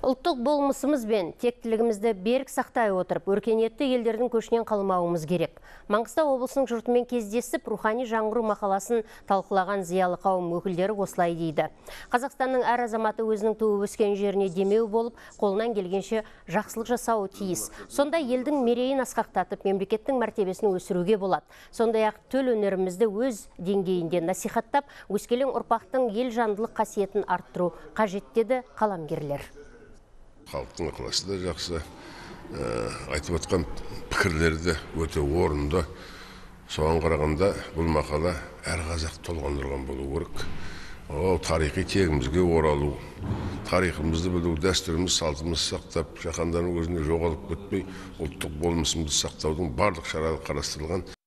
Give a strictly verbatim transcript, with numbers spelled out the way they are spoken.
Ұлттық болмысымыз бен тектілігімізді берік сақтай отырып, өркениетті елдердің көшінен қалмауымыз керек. Маңғыстау облысының жұртымен кездесіп, рухани жаңғыру мақаласын талқылаған зиялы қауым өкілдері осылай дейді. Қазақстанның әр азаматы өзінің туып өскен жеріне демеу болып, қолынан келгенше жақсылық жасауы тиіс. Сонда елдің мерейін асқақтатып, мемлекеттің мәртебесін өсіруге болады. Сондай-ақ төл өнерімізді өз деңгейінде насихаттап, өскелең ұрпақтың ел жандылық қасиетін арттыру қажет деді қаламгерлер. Халықтың ықыласы да жақсы, айтып отқан пікірлері де өте орынды. Соған қарағанда бұл мақала әр қазақ толғандырған болу керек. Ол тарихи тегімізге оралу, тарихымызды білу, дәстүріміз, салтымызды сақтап, жаһандану өзіне жоғалып кетпей, ұлттық болмысымызды сақтаудың барлық шаралары қарастырылған.